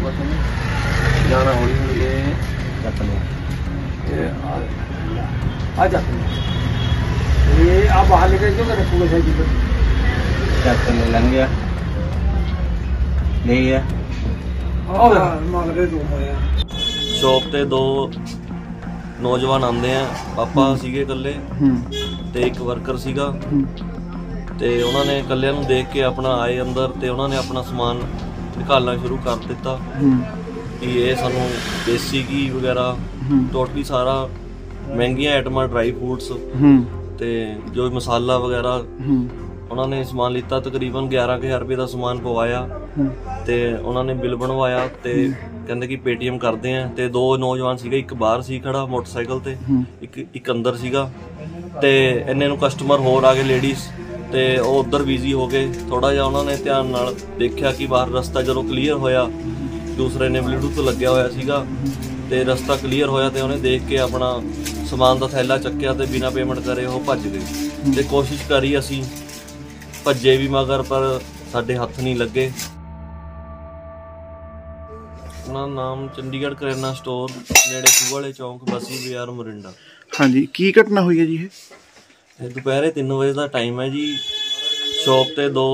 बस जाना हौली हौली ये चक लिया आ चक ये आप बाहर निकल क्यों कर रखोगे साइकिल पर चक ले लंघ गया ले गया शॉप ते दो नौजवान आंदे हैं पापा सीगे कल्ले ते एक वर्कर सीगा ते उन्होंने कल्लिਆਂ ਨੂੰ देख के अपना आए अंदर ते उन्होंने अपना समान निकालना शुरू कर दिता कि ये सानू देसी घी वगैरह टोटली सारा महंगियां आइटमां ड्राई फ्रूट्स ते जो मसाला वगैरह उन्होंने समान लिता तकरीबन 11,000 रुपये का समान पवाया ते उन्होंने बिल बनवाया ते कहते कि पेटीएम करते हैं ते दो नौजवान सीगे एक बाहर सी खड़ा मोटरसाइकिल ते एक अंदर सीगा ते इन्ने नूं कस्टमर होर आ गए लेडीज़ ते वो उधर बिजी हो गए थोड़ा जिहा उन्होंने ध्यान नाल देखा कि बाहर रस्ता जदों क्लीयर होया दूसरे ने ब्लूटूथ लग्या होया सीगा ते रस्ता क्लीयर होया ते उन्हें देख के अपना समान दा थैला चक्या ते बिना पेमेंट करे वो भज गए ते कोशिश करी असी भज्जे भी मगर पर साडे हथ नहीं लगे। उन्हां नाम चंडीगढ़ करियाना स्टोर नेड़े खूह वाले चौंक बसी बाजार मोरिंडा। हाँ जी की घटना हुई है जी? दोपहर 3 बजे का टाइम है जी। शॉप ते दो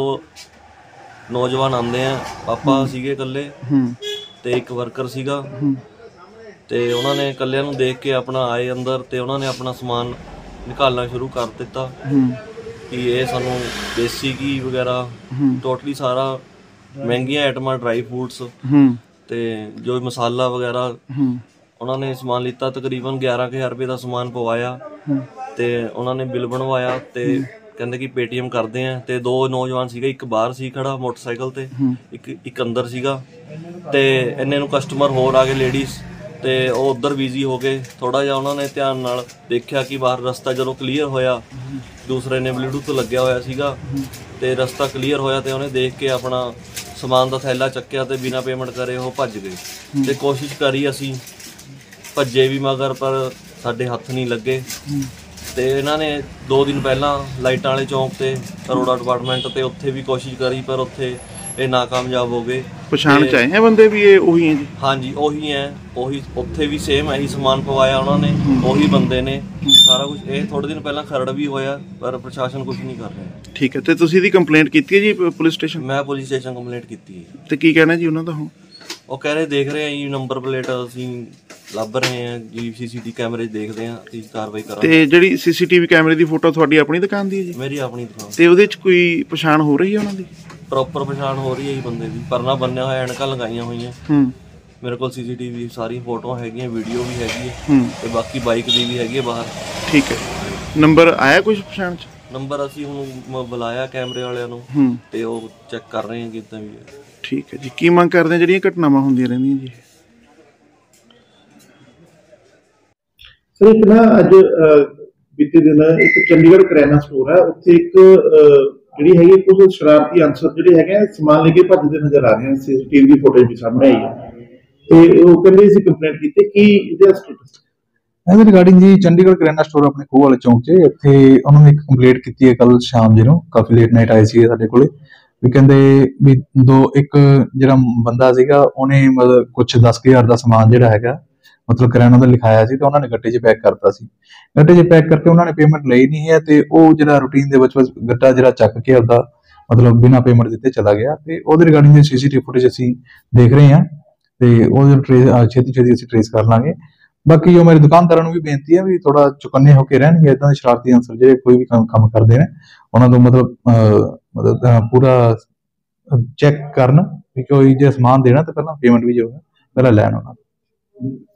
नौजवान आंदे हैं पापा सीगे कल्ले ते एक वर्कर सीगा ते उन्होंने कल्लिਆਂ ਨੂੰ देख के अपना आए अंदर ते उन्होंने अपना समान निकालना शुरू कर दिता कि ये सानू देसी घी वगैरह टोटली सारा महंगियां आइटमां ड्राई फ्रूट्स ते जो मसाला वगैरह उन्होंने समान लिता तकरीबन 11,000 रुपये का समान पवाया ते उन्होंने बिल बनवाया ते कहते कि पेटीएम करते हैं ते दो नौजवान सीगे एक बाहर सी खड़ा मोटरसाइकिल ते एक अंदर सीगा ते इन्ने नूं कस्टमर होर आ गए लेडीज़ ते वो उधर बिजी हो गए थोड़ा जिहा उन्होंने ध्यान नाल देखा कि बाहर रस्ता जदों क्लीयर होया दूसरे ने ब्लूटूथ लग्या होया सीगा ते रस्ता क्लीयर होया ते उन्हें देख के अपना समान दा थैला चक्या ते बिना पेमेंट करे वो भज गए ते कोशिश करी असी भज्जे भी मगर पर साडे हथ नहीं लगे ते इन्हां ने 2 दिन पहला लाइटां वाले चौंक ते अरोड़ा डिपार्टमेंट ते उत्थे भी कोशिश करी पर उत्थे ये नाकामयाब हो गए। पछाण च आए हैं बंदे भी ये वही हैं जी? हाँ जी वही हैं वही उत्थे भी सेम यही समान पवाया उन्होंने वही बंदे ने सारा कुछ। ये थोड़े दिन पहला खरड़ भी होया पर प्रशासन कुछ नहीं कर रहा। ठीक है तो तुसीं दी कंप्लेंट कीती है जी पुलिस स्टेशन? मैं पुलिस स्टेशन कंप्लेंट की है। तो की कहना जी उन्होंने? हुण वो कह रहे देख रहे हैं जी नंबर प्लेट असीं ਲੱਭ ਰਹੇ हैं जी सीसीटीवी कैमरे देखते हैं ਅਸੀਂ ਕਾਰਵਾਈ ਕਰਾਂਗੇ। ਤੇ ਜਿਹੜੀ ਸੀਸੀਟੀਵੀ ਕੈਮਰੇ ਦੀ ਫੋਟੋ ਤੁਹਾਡੀ ਆਪਣੀ ਦੁਕਾਨ ਦੀ ਹੈ ਜੀ? ਮੇਰੀ ਆਪਣੀ ਦੁਕਾਨ। ਤੇ ਉਹਦੇ ਵਿੱਚ ਕੋਈ ਪਛਾਣ ਹੋ ਰਹੀ ਹੈ ਉਹਨਾਂ ਦੀ? ਪ੍ਰੋਪਰ ਪਛਾਣ ਹੋ ਰਹੀ ਹੈ ਜੀ ਬੰਦੇ ਦੀ ਪਰਨਾ ਬੰਨਿਆ ਹੋਇਆ ਐਨਕਾਂ ਲਗਾਈਆਂ ਹੋਈਆਂ ਮੇਰੇ ਕੋਲ ਸੀਸੀਟੀਵੀ ਸਾਰੀ ਫੋਟੋਆਂ ਹੈਗੀਆਂ ਵੀਡੀਓ ਵੀ ਹੈਗੀ ਹੈ ਤੇ ਬਾਕੀ ਬਾਈਕ ਦੀ ਵੀ ਹੈਗੀ ਹੈ ਬਾਹਰ। ਠੀਕ ਹੈ ਨੰਬਰ ਆਇਆ ਕੁਝ ਪਛਾਣ ਚ? ਨੰਬਰ ਅਸੀਂ ਹੁਣ ਬੁਲਾਇਆ ਕੈਮਰੇ ਵਾਲਿਆਂ ਨੂੰ ਤੇ ਉਹ ਚੈੱਕ ਕਰ ਰਹੇ ਹਾਂ ਕਿਦਾਂ ਵੀ ਹੈ। ਠੀਕ ਹੈ ਜੀ ਕੀ ਮੰਗ ਕਰਦੇ ਜਿਹੜੀਆਂ ਘਟਨਾਵਾਂ ਹੁੰਦੀਆਂ ਰਹਿੰਦੀਆਂ ਜੀ? सर एक ना अज बीते दिन एक चंडीगढ़ करियाना स्टोर है उत्थे एक जिहड़ी हैगी कुछ शरारती अंसर जिहड़े हैगे समान लेके भजदे नजर आ रहे हैं सीसीटीवी की फुटेज भी सामने आई है ते वो कहंदे सी कंप्लेंट कीती कि इहदा स्टेटस ਇਹਦੇ ਰਿਗਾਰਡਿੰਗ ਜੀ ਚੰਡੀਗੜ੍ਹ ਕਰਿਆਨਾ ਸਟੋਰ ਆਪਣੇ ਖੂਹ ਵਾਲੇ ਚੌਂਕ 'ਚ ਇੱਥੇ ਉਹਨਾਂ ਨੇ ਇੱਕ ਕੰਪਲੇਂਟ ਕੀਤੀ ਹੈ ਕੱਲ ਸ਼ਾਮ ਜਿਹਨੂੰ ਕਾਫੀ ਲੇਟ ਨਾਈਟ ਆਏ ਸੀ ਸਾਡੇ ਕੋਲੇ ਵੀ ਕਹਿੰਦੇ ਵੀ ਇੱਕ ਜਿਹੜਾ ਬੰਦਾ ਸੀਗਾ ਉਹਨੇ ਮਤਲਬ ਕੁਛ 10,000 ਦਾ ਸਮਾਨ ਜਿਹੜਾ ਹੈਗਾ मतलब करियाना ਦਾ ਲਿਖਾਇਆ ਸੀ ਤੇ ਉਹਨਾਂ ਨੇ ਗੱਟੇ 'ਚ ਪੈਕ ਕਰਤਾ ਸੀ। ਗੱਟੇ 'ਚ ਪੈਕ ਕਰਕੇ ਉਹਨਾਂ ਨੇ ਪੇਮੈਂਟ ਲਈ ਨਹੀਂ ਹੈ ਤੇ ਉਹ ਜਿਹੜਾ ਰੂਟੀਨ ਦੇ ਵਿੱਚ ਗੱਟਾ ਜਿਹੜਾ ਚੱਕ ਕੇ ਉਹਦਾ ਮਤਲਬ ਬਿਨਾਂ ਪੇਮੈਂਟ ਦਿੱਤੇ ਚਲਾ ਗਿਆ ਤੇ ਉਹਦੇ ਰਿਗਾਰਡਿੰਗ ਦੀ ਸੀਸੀਟੀਵੀ ਫੁਟੇਜ ਅਸੀਂ ਦੇਖ ਰਹੇ ਹਾਂ ਤੇ ਉਹਦੇ ਛੇਤੀ ਅਸੀਂ ਟ੍ਰੇਸ ਕਰ ਲਾਂਗੇ। ਬਾਕੀ ਜੋ ਮੇਰੇ ਦੁਕਾਨਦਾਰਾਂ ਨੂੰ ਵੀ ਬੇਨਤੀ ਹੈ ਵੀ ਥੋੜਾ ਚੁਕੰਨੇ ਹੋ ਕੇ ਰਹਿਣਗੇ ਇਦਾਂ ਦੇ ਸ਼ਰਾਰਤੀ ਅਨਸਰ ਜਿਹੜੇ ਕੋਈ ਵੀ ਕੰਮ ਕਰਦੇ ਨੇ ਉਹਨਾਂ ਨੂੰ ਮਤਲਬ ਪੂਰਾ ਚੈੱਕ ਕਰਨ ਵੀ ਕੋਈ ਜੇ ਸਮਾਨ ਦੇਣਾ ਤਾਂ ਪਹਿਲਾਂ ਪੇਮੈਂਟ ਵੀ ਜੋ ਹੈ ਪਹਿਲਾਂ ਲੈਣ ਉਹਨਾਂ